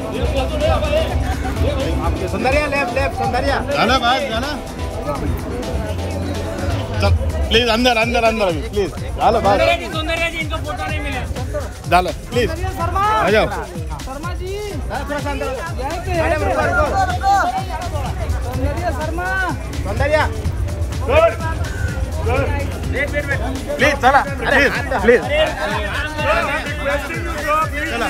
Soundarya left left Soundarya जाना बस जाना चल प्लीज अंदर अंदर अंदर अभी प्लीज डालो बस सौंदर्या जी इनको फोटो नहीं मिला डालो प्लीज आ जाओ शर्मा जी थोड़ा सा अंदर मैडम रुको सौंदर्या शर्मा सौंदर्या गुड प्लीज चला प्लीज प्लीज चला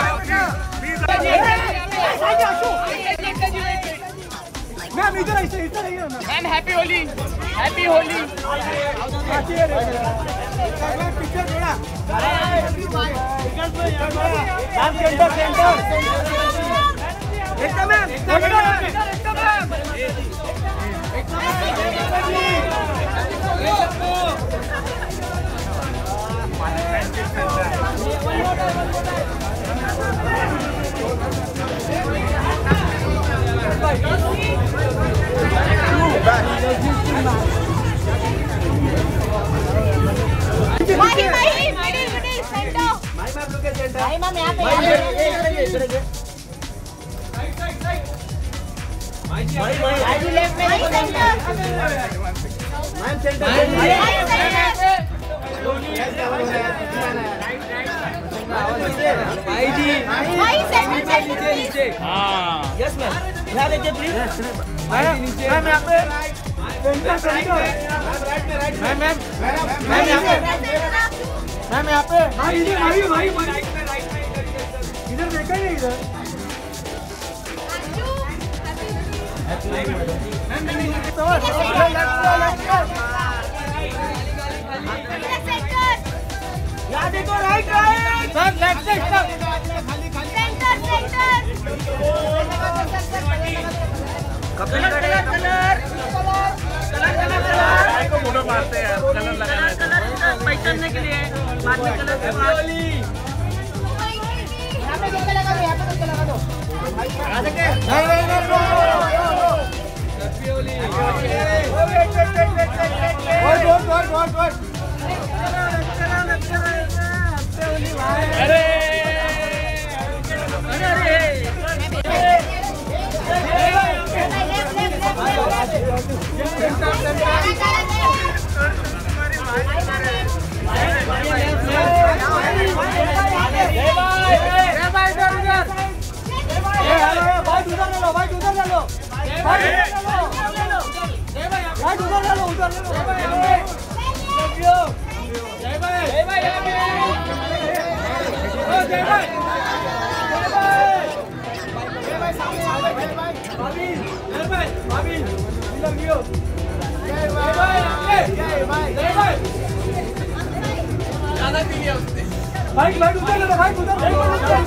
मैम इधर आइए ma'am happy Holi happy Holi picture थोड़ा मैम सेंटर सेंटर एकदम मैम एकदम मैम यस मैम यहाँ देखिए प्लीज मैम यहाँ पे मैम मैम मैम यहाँ पे मैम यहाँ पे भाई इधर भाई इधर देखा ही इधर यहाँ देखो राइट राइट सर लेफ्ट से सेंटर कलर को फोटो मारते हैं कलर लगाना पहचानने के लिए बाद में कलर से यहाँ पे लगा दो यहाँ पे लगा दो अरे भाई उधर ले लो भाई उधर